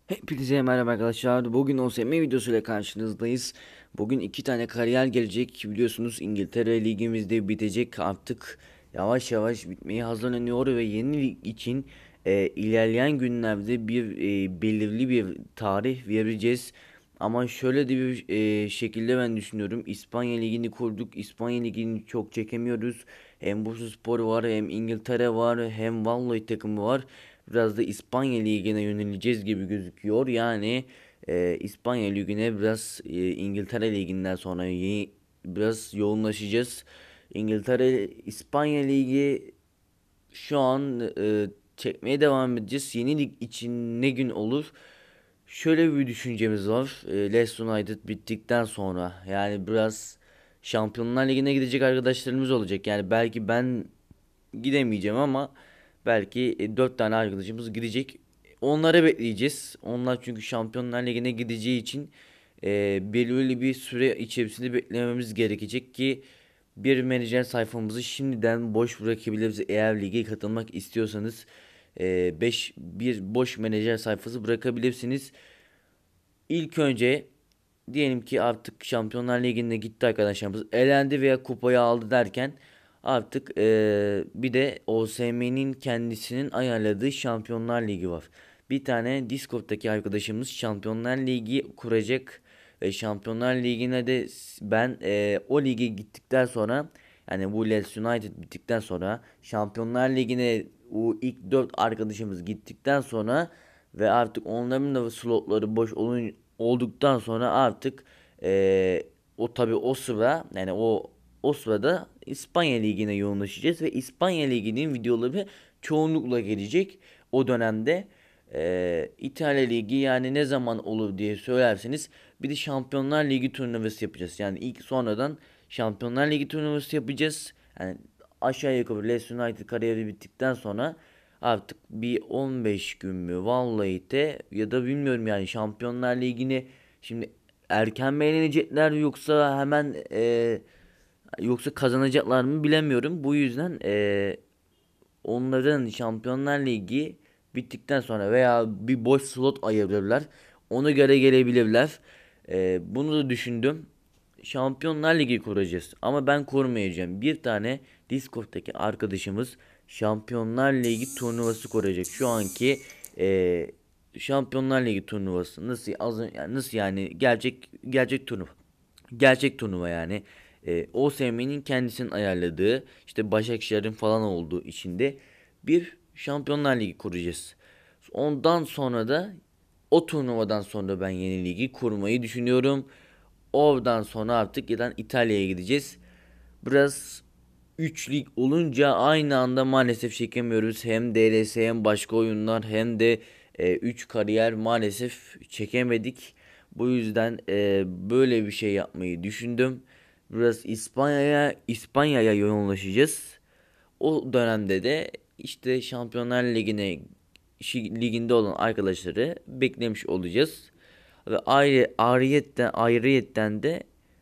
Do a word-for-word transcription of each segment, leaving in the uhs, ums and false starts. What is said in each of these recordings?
Hepinize merhaba arkadaşlar. Bugün O S M videosuyla karşınızdayız. Bugün iki tane kariyer gelecek. Biliyorsunuz İngiltere ligimizde bitecek. Artık yavaş yavaş bitmeye hazırlanıyor ve yeni lig için e, ilerleyen günlerde bir e, belirli bir tarih vereceğiz. Ama şöyle de bir e, şekilde ben düşünüyorum. İspanya ligini kurduk. İspanya ligini çok çekemiyoruz. Hem Bursaspor var, hem İngiltere var, hem Vallahi takımı var. Biraz da İspanya Ligi'ne yöneleceğiz gibi gözüküyor. Yani e, İspanya Ligi'ne biraz e, İngiltere Ligi'nden sonra ye- biraz yoğunlaşacağız. İngiltere, İspanya Ligi şu an e, çekmeye devam edeceğiz. Yeni lig için ne gün olur? Şöyle bir düşüncemiz var. E, Leeds United bittikten sonra yani biraz Şampiyonlar Ligi'ne gidecek arkadaşlarımız olacak. Yani belki ben gidemeyeceğim ama belki e, dört tane arkadaşımız gidecek. Onları bekleyeceğiz. Onlar çünkü Şampiyonlar Ligi'ne gideceği için e, belirli bir süre içerisinde beklememiz gerekecek ki bir menajer sayfamızı şimdiden boş bırakabiliriz. Eğer lige katılmak istiyorsanız beş bir boş menajer sayfası bırakabilirsiniz. İlk önce diyelim ki artık Şampiyonlar Ligi'nde gitti arkadaşlarımız. Elendi veya kupayı aldı derken artık eee, bir de O S M'nin kendisinin ayarladığı Şampiyonlar Ligi var. Bir tane Discord'daki arkadaşımız Şampiyonlar Ligi kuracak ve Şampiyonlar Ligi'ne de ben eee, o lige gittikten sonra yani bu Leeds United bittikten sonra Şampiyonlar Ligi'ne o ilk dört arkadaşımız gittikten sonra ve artık onların da slotları boş olun, olduktan sonra artık eee, o tabi o sıra yani o o sırada İspanya Ligi'ne yoğunlaşacağız ve İspanya Ligi'nin videoları çoğunlukla gelecek o dönemde. Eee İtalya Ligi yani ne zaman olur diye söylerseniz bir de Şampiyonlar Ligi turnuvası yapacağız. Yani ilk sonradan Şampiyonlar Ligi turnuvası yapacağız. Yani aşağı yukarı Leeds United kariyeri bittikten sonra artık bir on beş gün mü vallahi de ya da bilmiyorum yani Şampiyonlar Ligi'ni şimdi erken mi eğlenecekler yoksa hemen e, yoksa kazanacaklar mı bilemiyorum. Bu yüzden e, onların Şampiyonlar Ligi bittikten sonra veya bir boş slot ayırırlar. Ona göre gelebilirler. E, bunu da düşündüm. Şampiyonlar Ligi kuracağız. Ama ben kurmayacağım. Bir tane Discord'daki arkadaşımız Şampiyonlar Ligi turnuvası kuracak. Şu anki eee, Şampiyonlar Ligi turnuvası nasıl az yani nasıl yani gerçek gerçek turnuva. Gerçek turnuva yani. Eee O S M'nin kendisinin ayarladığı işte Başakşehir'in falan olduğu içinde bir Şampiyonlar Ligi kuracağız. Ondan sonra da o turnuvadan sonra ben yeni ligi kurmayı düşünüyorum. Oradan sonra artık giden İtalya'ya gideceğiz. Biraz üç lig olunca aynı anda maalesef çekemiyoruz. Hem D L S hem başka oyunlar hem de üç kariyer maalesef çekemedik. Bu yüzden e, böyle bir şey yapmayı düşündüm. Biraz İspanya'ya İspanya'ya yoğunlaşacağız. O dönemde de işte Şampiyonlar Ligi'ne liginde olan arkadaşları beklemiş olacağız. Ve ayrı ayrıyetten ayrıyetten de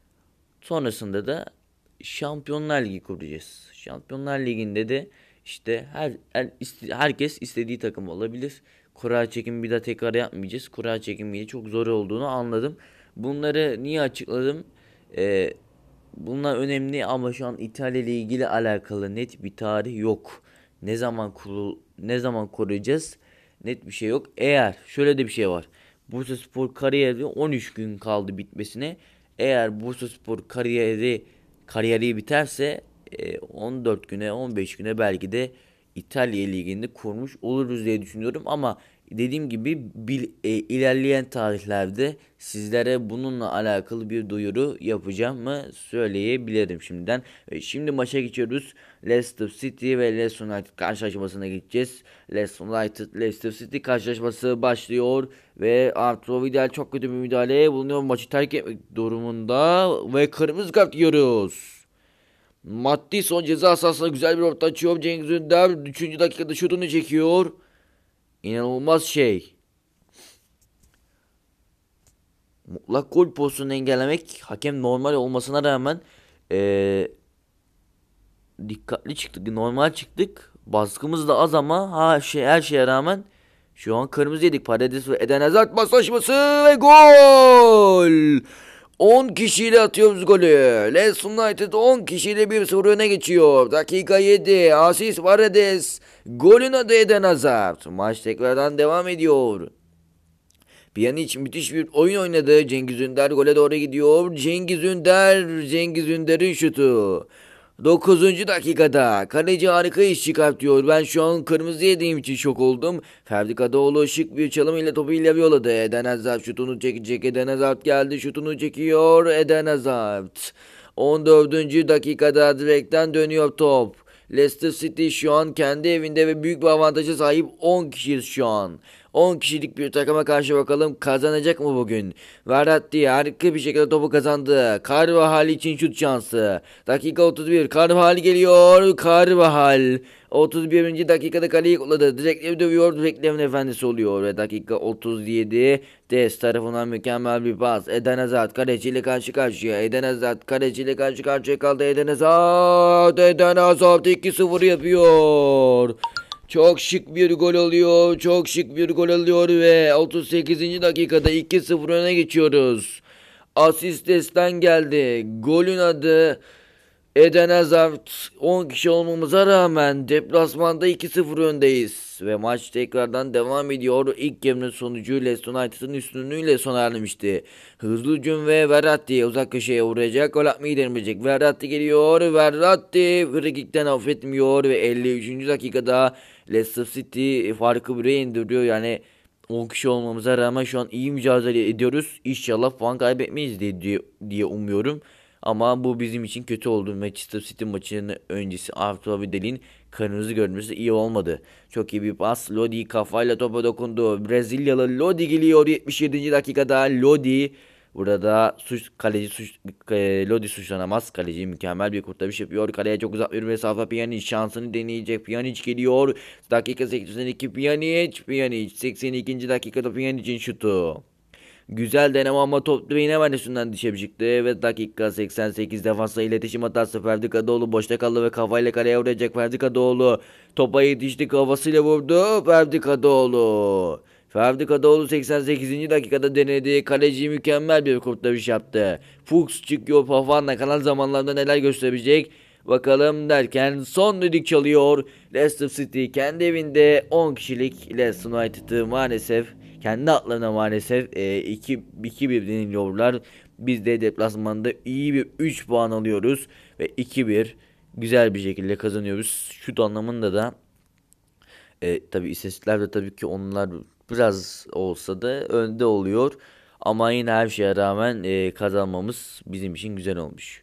sonrasında da Şampiyonlar Ligi kuracağız. Şampiyonlar Ligi'nde de işte her, her iste- herkes istediği takım olabilir. Kura çekimi bir daha tekrar yapmayacağız. Kura çekimiyle çok zor olduğunu anladım. Bunları niye açıkladım? Ee, Bunlar önemli ama şu an İtalya ile ilgili alakalı net bir tarih yok. Ne zaman kurul ne zaman kuracağız? Net bir şey yok. Eğer şöyle de bir şey var. Bursaspor kariyeri on üç gün kaldı bitmesine. Eğer Bursaspor kariyeri kariyeri biterse e, on dört güne on beş güne belki de İtalya Ligi'nde kurmuş oluruz diye düşünüyorum ama dediğim gibi bil, e, ilerleyen tarihlerde sizlere bununla alakalı bir duyuru yapacağım mı söyleyebilirim şimdiden. E, şimdi maça geçiyoruz. Leicester City ve Leeds United karşılaşmasına gideceğiz. Leeds United Leicester City karşılaşması başlıyor ve Arturo Vidal çok kötü bir müdahaleye bulunuyor. Maçı terk etmek durumunda ve kırmızı kart yiyoruz. Maddi son ceza sahasına güzel bir orta açıyor. Cengiz Ünder üçüncü dakikada şutunu çekiyor. İnanılmaz şey. Mutlak gol pozisyonunu engellemek hakem normal olmasına rağmen ee, dikkatli çıktık. Normal çıktık. Baskımız da az ama ha şey her şeye rağmen Şu an kırmızı yedik. Paredes ve Eden Hazard paslaşması ve gol. on kişiyle atıyoruz golü. Leeds United on kişiyle bir sıfır öne geçiyor. Dakika yedi. Asist Paredes. Golün adı Eden Hazard. Maç tekrardan devam ediyor. Pjanic müthiş bir oyun oynadı. Cengiz Ünder gole doğru gidiyor. Cengiz Ünder. Cengiz Ünder'in şutu. dokuzuncu dakikada kaleci harika iş çıkartıyor. Ben şu an kırmızı yediğim için şok oldum. Ferdi Kadıoğlu şık bir çalım ile topu ile yolladı. Eden Hazard şutunu çekecek. Eden Hazard geldi, şutunu çekiyor. Eden Hazard. on dördüncü dakikada direkten dönüyor top. Leicester City şu an kendi evinde ve büyük bir avantaja sahip. on kişiyiz şu an. on kişilik bir takıma karşı bakalım kazanacak mı bugün? Verratti harika bir şekilde topu kazandı. Carvajal için şut şansı. Dakika otuz bir. Carvajal geliyor. Carvajal. otuz birinci dakikada kaleyi kulladı. Direkleri dövüyor. Direklerin efendisi oluyor. Ve dakika otuz yedi. Dest tarafından mükemmel bir pas. Eden Hazard kaleciyle karşı karşıya. Eden Hazard kaleciyle karşı karşıya kaldı. Eden Hazard. Eden Hazard iki sıfır yapıyor. Çok şık bir gol oluyor. Çok şık bir gol oluyor ve otuz sekizinci dakikada iki sıfır öne geçiyoruz. Asist Dest'ten geldi. Golün adı Eden Hazard. on kişi olmamıza rağmen deplasmanda iki sıfır öndeyiz. Ve maç tekrardan devam ediyor. İlk yarının sonucu Leeds United'ın üstünlüğüyle sona ermişti. Hızlı hücum ve Verratti uzak köşeye vuracak. Gol atmayı denemeyecek. Verratti geliyor. Verratti frikikten affetmiyor ve elli üçüncü dakikada Leicester City farkı bire indiriyor. Yani on kişi olmamıza rağmen şu an iyi mücadele ediyoruz. İnşallah puan kaybetmeyiz diye, diye, diye umuyorum. Ama bu bizim için kötü oldu. Manchester City maçının öncesi Arthur Vidal'in kırmızı görmesi iyi olmadı. Çok iyi bir pas. Lodi kafayla topa dokundu. Brezilyalı Lodi geliyor yetmiş yedinci dakikada. Lodi burada suç kaleci suç e, Lodi suçlanamaz. Kaleci mükemmel bir kurtarış yapıyor. Kaleye çok uzak bir mesafe. Pjanic şansını deneyecek. Pjanic geliyor. Dakika seksen iki Pjanic. Pjanic seksen ikinci dakikada Pjanic'in şutu. Güzel deneme ama top direğin hemen üstünden dışarı çıktı ve dakika seksen sekiz defansla iletişim hatası. Ferdi Kadıoğlu boşta kaldı ve kafayla kaleye vuracak. Ferdi Kadıoğlu topa yetişti, kafasıyla vurdu. Ferdi Kadıoğlu. Ferdi Kadıoğlu seksen sekizinci dakikada denedi. Kaleci mükemmel bir kurtarış yaptı. Fuchs çıkıyor, Fofana kalan zamanlarda neler gösterecek bakalım derken son düdük çalıyor. Leicester City kendi evinde on kişilik Leeds United'ı maalesef kendi atlarına maalesef iki bir deniliyorlar. Biz de deplasmanda iyi bir üç puan alıyoruz ve iki bir güzel bir şekilde kazanıyoruz. Şut anlamında da e, tabi istatistikler de tabii ki onlar biraz olsa da önde oluyor. Ama yine her şeye rağmen e, kazanmamız bizim için güzel olmuş.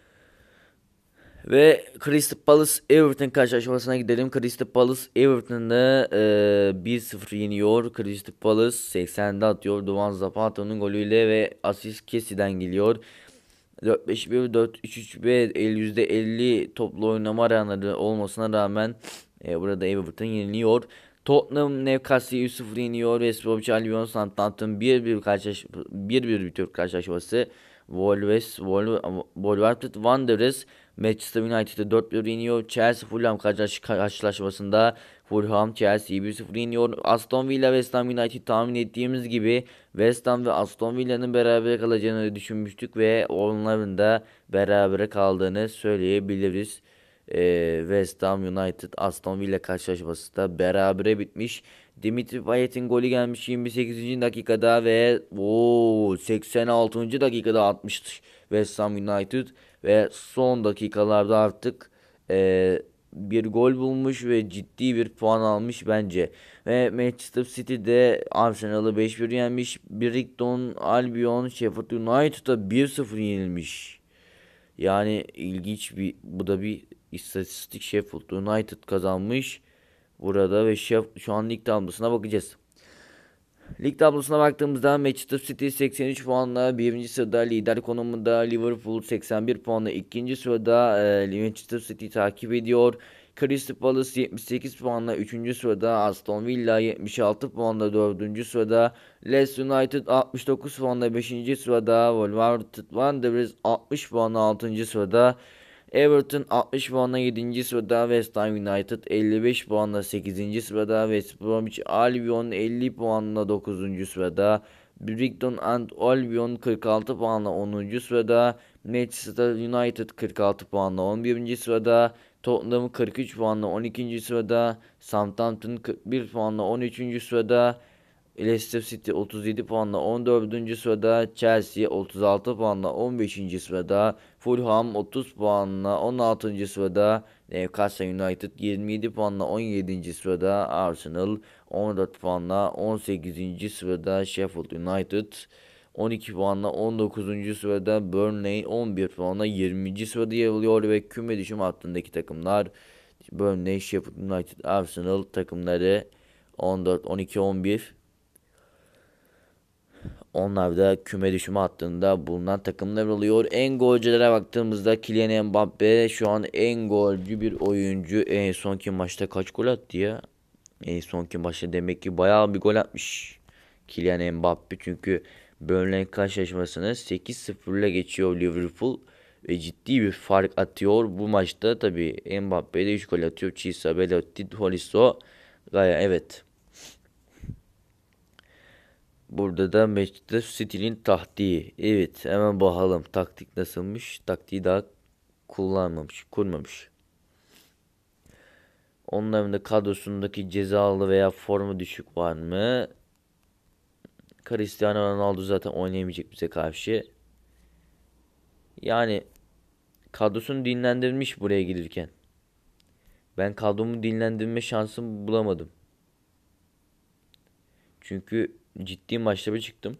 Ve Crystal Palace Everton karşılaşmasına gidelim. Crystal Palace Everton'da e, bir sıfır yeniyor. Crystal Palace seksende atıyor. Duvan Zapata'nın golüyle ve asist Kessi'den geliyor. dört beş bir, dört üç üç ve yüzde elli toplu oynama oranları olmasına rağmen e, burada Everton yeniliyor. Tottenham Newcastle'ı üç sıfır yeniyor. West Bromwich Albion Southampton bir bir karşılaş bir bir bitiyor karşılaşması. Wolves Wolverhampton Wanderers Manchester United'ı dört bir yeniyor. Chelsea Fulham karşılaşmasında Fulham Chelsea'yi bir sıfır yeniyor. Aston Villa West Ham United tahmin ettiğimiz gibi West Ham ve Aston Villa'nın beraber kalacağını düşünmüştük ve onların da beraber kaldığını söyleyebiliriz. Ee, West Ham United Aston Villa karşılaşması da berabere bitmiş. Dimitri Payet'in golü gelmiş yirmi sekizinci dakikada ve o seksen altıncı dakikada atmıştı West Ham United ve son dakikalarda artık e, bir gol bulmuş ve ciddi bir puan almış bence. Ve Manchester City'de Arsenal'ı beş bir yenmiş. Brighton Albion Sheffield United'a bir sıfır yenilmiş. Yani ilginç bir, bu da bir istatistik. Sheffield United kazanmış burada ve şef, şu an lig tablosuna bakacağız. Lig tablosuna baktığımızda Manchester City seksen üç puanla birinci sırada lider konumunda, Liverpool seksen bir puanla ikinci sırada e, Manchester City takip ediyor. Crystal Palace yetmiş sekiz puanla üçüncü sırada, Aston Villa yetmiş altı puanla dördüncü sırada, Leeds United altmış dokuz puanla beşinci sırada, Wolverhampton Wanderers altmış puanla altıncı sırada. Everton altmış puanla yedinci sırada, West Ham United elli beş puanla sekizinci sırada, West Bromwich Albion elli puanla dokuzuncu sırada, Brighton and Albion kırk altı puanla onuncu sırada, Manchester United kırk altı puanla on birinci sırada, Tottenham kırk üç puanla on ikinci sırada, Southampton kırk bir puanla on üçüncü sırada, Leicester City otuz yedi puanla on dördüncü sırada, Chelsea otuz altı puanla on beşinci sırada, Fulham otuz puanla on altıncı sırada, Newcastle United yirmi yedi puanla on yedinci sırada, Arsenal on dört puanla on sekizinci sırada, Sheffield United on iki puanla on dokuzuncu sırada, Burnley on bir puanla yirminci sırada yer alıyor ve küme düşüm hattındaki takımlar Burnley, Sheffield United, Arsenal takımları on dört, on iki, on bir. Onlar da küme düşme hattında bulunan takımlar oluyor. En golcülere baktığımızda Kylian Mbappe şu an en golcü bir oyuncu. En sonki maçta kaç gol attı ya? En sonki maçta demek ki bayağı bir gol atmış Kylian Mbappe. Çünkü Burnley karşılaşmasını sekiz sıfır ile geçiyor Liverpool. Ve ciddi bir fark atıyor. Bu maçta tabii Mbappe de üç gol atıyor. Chiesa, Belotti, Tolisso. Gaya evet. Burada da Manchester City'nin taktiği. Evet, hemen bakalım taktik nasılmış. Taktiği daha kullanmamış, kurmamış. Onların da kadrosundaki cezalı veya formu düşük var mı? Cristiano Ronaldo zaten oynayamayacak bize karşı. Yani kadrosunu dinlendirmiş buraya gelirken. Ben kadromu dinlendirme şansımı bulamadım. Çünkü ciddi maçlara çıktım.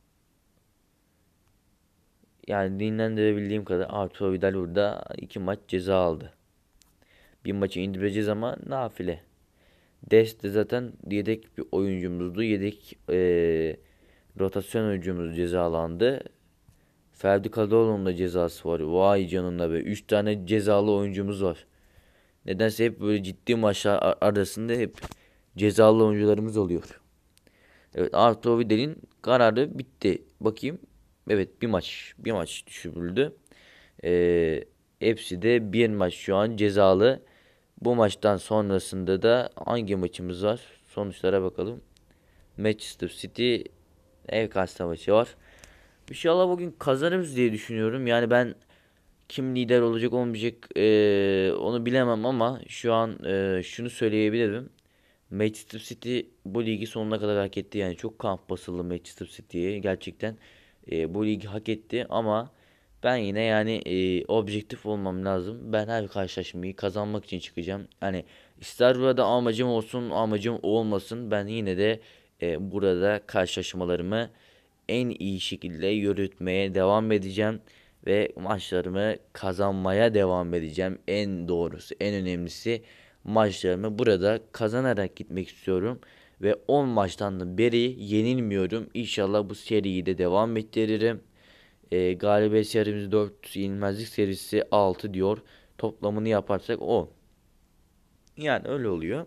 Yani dinlendirebildiğim kadar Arturo Vidal burada iki maç ceza aldı. Bir maçı indireceğiz ama nafile. Dest de zaten yedek bir oyuncumuzdu. Yedek ee, rotasyon oyuncumuz cezalandı. Ferdi Kadıoğlu'nun da cezası var. Vay canına be. üç tane cezalı oyuncumuz var. Nedense hep böyle ciddi maçlar arasında hep cezalı oyuncularımız oluyor. Evet, Arturo Vidal'in kararı bitti. Bakayım. Evet, bir maç. Bir maç düşürüldü. Ee, hepsi de bir maç şu an cezalı. Bu maçtan sonrasında da hangi maçımız var? Sonuçlara bakalım. Manchester City ev karşısı maçı var. İnşallah bugün kazanırız diye düşünüyorum. Yani ben kim lider olacak olmayacak ee, onu bilemem ama şu an ee, şunu söyleyebilirim. Manchester City bu ligi sonuna kadar hak etti. Yani çok kamp basıldı Manchester City'ye. Gerçekten ee, bu ligi hak etti ama ben yine yani e, objektif olmam lazım. Ben her karşılaşmayı kazanmak için çıkacağım. Hani ister burada amacım olsun, amacım olmasın. Ben yine de e, burada karşılaşmalarımı en iyi şekilde yürütmeye devam edeceğim. Ve maçlarımı kazanmaya devam edeceğim. En doğrusu, en önemlisi maçlarımı burada kazanarak gitmek istiyorum. Ve on maçtan da beri yenilmiyorum. İnşallah bu seriyi de devam ettiririm. E, galibiyet serimiz dört, yenilmezlik serisi altı diyor. Toplamını yaparsak on. Yani öyle oluyor.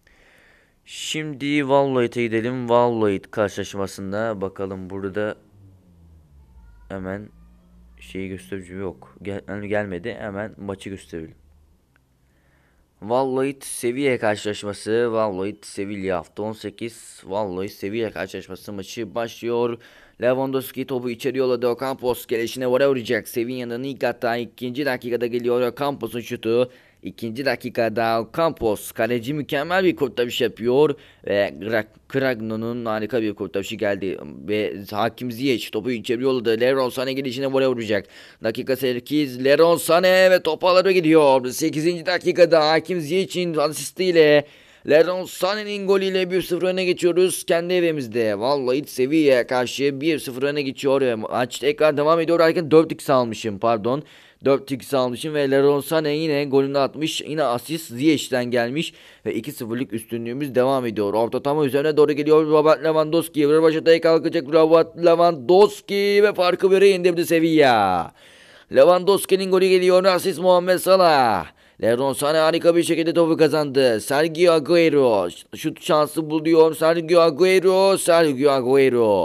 Şimdi Valorant'a gidelim. Valorant karşılaşmasında bakalım burada hemen şeyi gösterici yok. Gel gelmedi. Hemen maçı gösterelim. Valorant seviye karşılaşması. Valorant Sevilla hafta on sekiz. Valorant Sevilla karşılaşması maçı başlıyor. Lewandowski topu içeri yolladı. Ocampos gelişine vura vuracak. Sevilla'nın ilk hata ikinci dakikada geliyor. Ocampos'un şutu. İkinci dakikada Ocampos kaleci mükemmel bir kurtarış yapıyor. Ve Kragno'nun harika bir kurtarışı geldi. Ve Hakim Ziyech topu içeri yolladı. Leroy Sané gelişine vura vuracak. Dakika sekiz. Leroy Sané ve top ağlara gidiyor. sekizinci dakikada Hakim Ziyech'in asistiyle Leroy Sané'nin golüyle bir sıfır öne geçiyoruz kendi evimizde. Vallahi Sevilla'ya karşı bir sıfır öne geçiyor ve maç tekrar devam ediyor. Harika dört x almışım pardon. dört x almışım ve Leroy Sané yine golünü atmış. Yine asist Ziyech'ten gelmiş ve iki sıfırlık üstünlüğümüz devam ediyor. Orta tam üzerine doğru geliyor Robert Lewandowski. Rövaşata'ya kalkacak Robert Lewandowski ve farkı böyle indirdi Sevilla. Lewandowski'nin golü geliyor. Asist Muhammed Salah. Leroy Sané harika bir şekilde topu kazandı. Sergio Agüero şut şansı buluyor. Sergio Agüero, Sergio Agüero.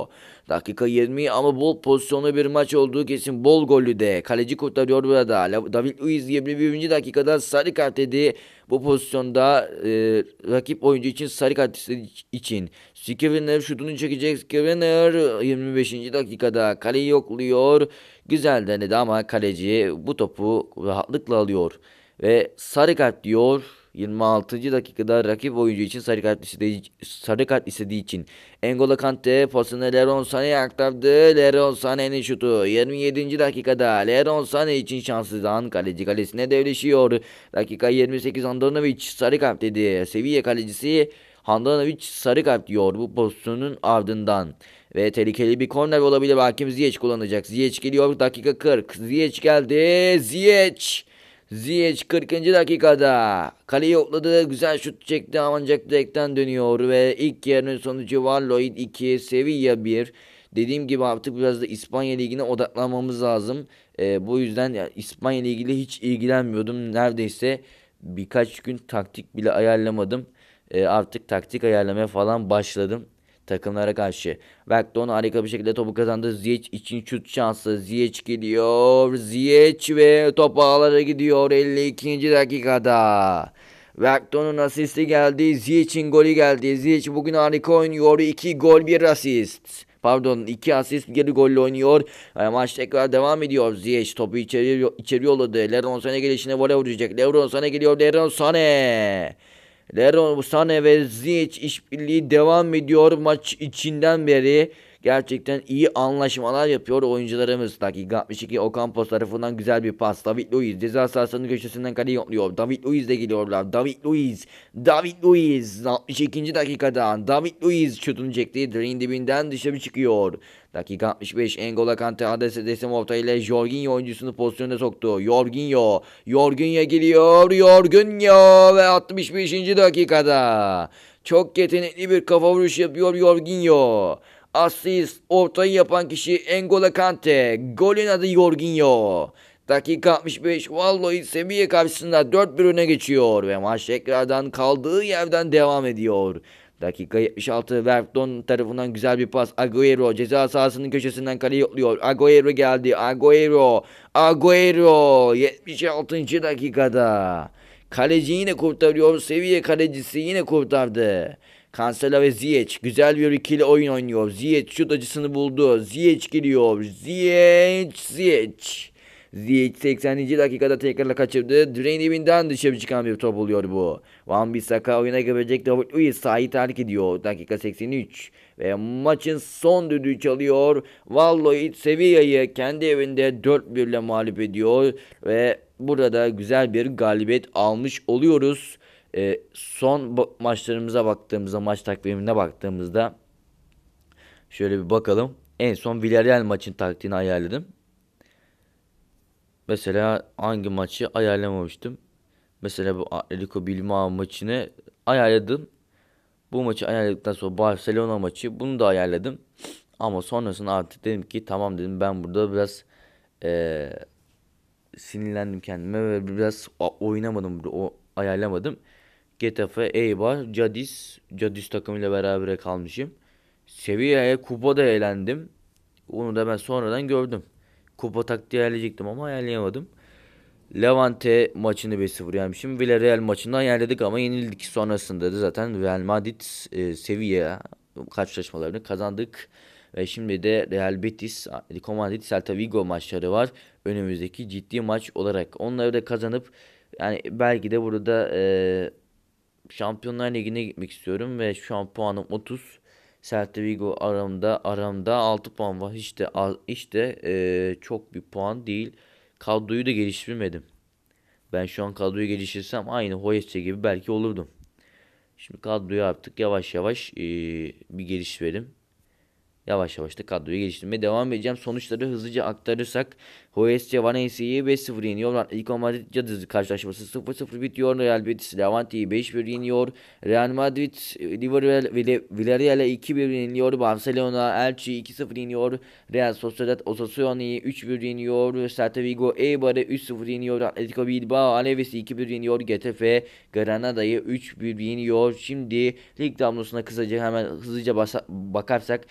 Dakika yirmi ama bol pozisyonlu bir maç olduğu kesin. Bol gollü de. Kaleci kurtarıyor burada. La- David Luiz yirmi birinci dakikada sarı kart dedi. Bu pozisyonda e, rakip oyuncu için sarı kart istediği için. Skriniar şutunu çekecek. Skriniar yirmi beşinci dakikada kaleyi yokluyor. Güzel denedi ama kaleci bu topu rahatlıkla alıyor. Ve sarı kart diyor. yirmi altıncı dakikada rakip oyuncu için sarı kart istediği, sarı kart istediği için. N'Golo Kante pasını Leroy Sané'ye aktardı. Leroy Sané'nin şutu yirmi yedinci dakikada Leroy Sané için şanssızdan kaleci kalesine devleşiyor. Dakika yirmi sekiz Handanovic sarı kart dedi. Sevilla kalecisi Handanovic sarı kart diyor bu pozisyonun ardından. Ve tehlikeli bir korner olabilir. Hakim Ziyech kullanacak. Ziyech geliyor. Dakika kırk. Ziyech geldi. Ziyech. Ziyech kırkıncı dakikada kaleyi yokladı. Güzel şut çekti ancak direkten dönüyor. Ve ilk yarının sonucu Valladolid iki, Sevilla bir. Dediğim gibi artık biraz da İspanya Ligi'ne odaklanmamız lazım. Ee, bu yüzden ya, İspanya Ligi ile hiç ilgilenmiyordum. Neredeyse birkaç gün taktik bile ayarlamadım. Ee, artık taktik ayarlamaya falan başladım takımlara karşı. Bergton harika bir şekilde topu kazandı. Ziyech için şut şansı. Ziyech geliyor. Ziyech ve top ağlara gidiyor elli ikinci dakikada. Bergton'un asisti geldi. Ziyech'in golü geldi. Ziyech bugün harika oynuyor. iki gol bir asist. Pardon iki asist geri golle oynuyor. E, maç tekrar devam ediyor. Ziyech topu içeri, içeri yolladı. Leroy Sané gelişine voley vuracak. Leroy Sané geliyor. Leroy Sané. Leroy Sané ve Ziyech işbirliği devam ediyor maç içinden beri. Gerçekten iyi anlaşmalar yapıyor oyuncularımız. Dakika altmış iki Ocampos tarafından güzel bir pas. David Luiz ceza sahasının köşesinden kaleyi yokluyor. David Luiz de geliyorlar. David Luiz. David Luiz. altmış ikinci dakikada David Luiz şutunu çekti. Direğin dibinden dışarı çıkıyor. Dakika altmış beş N'Golo Kante adrese teslim orta ile Jorginho oyuncusunu pozisyona soktu. Jorginho. Jorginho geliyor. Jorginho ve altmış beşinci dakikada çok yetenekli bir kafa vuruş yapıyor Jorginho. Asist ortayı yapan kişi N'Golo Kante. Golün adı Jorginho. Dakika altmış beş Valladolid Sevilla karşısında dört bir öne geçiyor ve maç tekrardan kaldığı yerden devam ediyor. Dakika yetmiş altı Bergton tarafından güzel bir pas. Agüero ceza sahasının köşesinden kaleyi yokluyor. Agüero geldi. Agüero. Agüero yetmiş altıncı dakikada. Kaleci yine kurtarıyor. Sevilla kalecisi yine kurtardı. Cancelo ve Ziyech güzel bir ikili oyun oynuyor. Ziyech şut acısını buldu. Ziyech geliyor. Ziyech, Ziyech. Ziyech sekseninci dakikada tekrarla kaçırdı. Direğin dibinden dışarı çıkan bir top oluyor bu. Wan-Bissaka oyuna girecek. David Luiz sahayı terk ediyor. Dakika seksen üç. Ve maçın son düdüğü çalıyor. Valladolid Sevilla'yı kendi evinde dört bir ile mağlup ediyor. Ve burada güzel bir galibiyet almış oluyoruz. Ee, son ba- maçlarımıza baktığımızda, maç takvimine baktığımızda şöyle bir bakalım. En son Villarreal maçın taktiğini ayarladım. Mesela hangi maçı ayarlamamıştım? Mesela bu Atletico Bilbao maçını ayarladım. Bu maçı ayarladıktan sonra Barcelona maçı bunu da ayarladım. Ama sonrasında artık dedim ki tamam dedim ben burada biraz eee, sinirlendim kendime ve biraz o- oynamadım burada o ayarlamadım. Getafe, Eibar, Cadiz, Cadiz takımıyla beraber kalmışım. Sevilla'ya kupada eğlendim. Onu da ben sonradan gördüm. Kupa taktiği ayarlayacaktım ama ayarlayamadım. Levante maçını bir sıfır yenmişim. Villarreal maçını ayarladık ama yenildik. Sonrasında da zaten Real Madrid, e, Sevilla karşılaşmalarını kazandık. Ve şimdi de Real Betis, Atletico Madrid, Celta Vigo maçları var. Önümüzdeki ciddi maç olarak. Onları da kazanıp yani belki de burada e, Şampiyonlar Ligi'ne gitmek istiyorum ve şu an puanım otuz. Celta Vigo aramda aramda altı puan var. Hiç de az- hiç de eee, çok bir puan değil. Kadroyu da geliştirmedim. Ben şu an kadroyu geliştirsem aynı Hoyes'e gibi belki olurdum. Şimdi kadroyu artık yavaş yavaş eee, bir geliştirelim. Yavaş yavaş da kadroyu geliştirmeye devam edeceğim. Sonuçları hızlıca aktarırsak Huesca Valencia'yı beş sıfır yeniyor. Atletico Madrid Cadiz karşılaşması sıfır sıfır bitiyor. Real Betis Levante'yi beş bir yeniyor. Real Madrid Villarreal Villarreal'e iki bir yeniliyor. Barcelona Elche iki sıfır yeniyor. Real Sociedad Osasuna'yı üç bir yeniyor. Celta Vigo Eibar'ı üç sıfır yeniyor. Atletico Bilbao Alaves'i iki bir yeniyor. Getafe Granada'yı üç bir yeniyor. Şimdi lig tablosuna kısaca hemen hızlıca bakarsak Huesca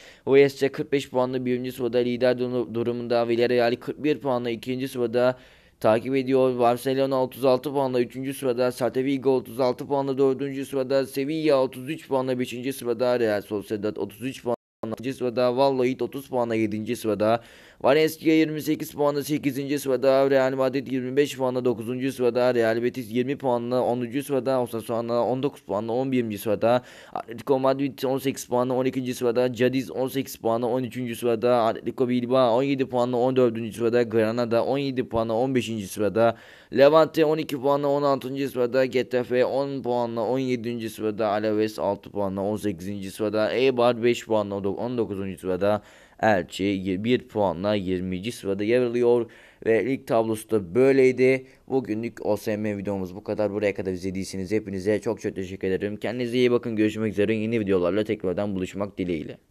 Leicester kırk beş puanla birinci sırada lider durumunda. Villarreal kırk bir puanla ikinci sırada takip ediyor. Barcelona otuz altı puanla üçüncü sırada. Celta Vigo otuz altı puanla dördüncü sırada. Sevilla otuz üç puanla beşinci sırada. Real Sociedad otuz üç puanla altıncı sırada. Valladolid otuz puanla yedinci sırada. Valencia yirmi sekiz puanla sekizinci sırada. Real Madrid yirmi beş puanla dokuzuncu sırada. Real Betis yirmi puanla onuncu sırada. Osasuna on dokuz puanla on birinci sırada. Atletico Madrid on sekiz puanla on ikinci sırada. Cadiz on sekiz puanla on üçüncü sırada. Atletico Bilbao on yedi puanla on dördüncü sırada. Granada on yedi puanla on beşinci sırada. Levante on iki puanla on altıncı sırada. Getafe on puanla on yedinci sırada. Alaves altı puanla on sekizinci sırada. Eibar beş puanla on dokuzuncu sırada. Elche bir puanla yirminci sırada yer alıyor ve lig tablosu da böyleydi. Bugünlük O S M videomuz bu kadar. Buraya kadar izlediyseniz hepinize çok çok teşekkür ederim. Kendinize iyi bakın. Görüşmek üzere. Yeni videolarla tekrardan buluşmak dileğiyle.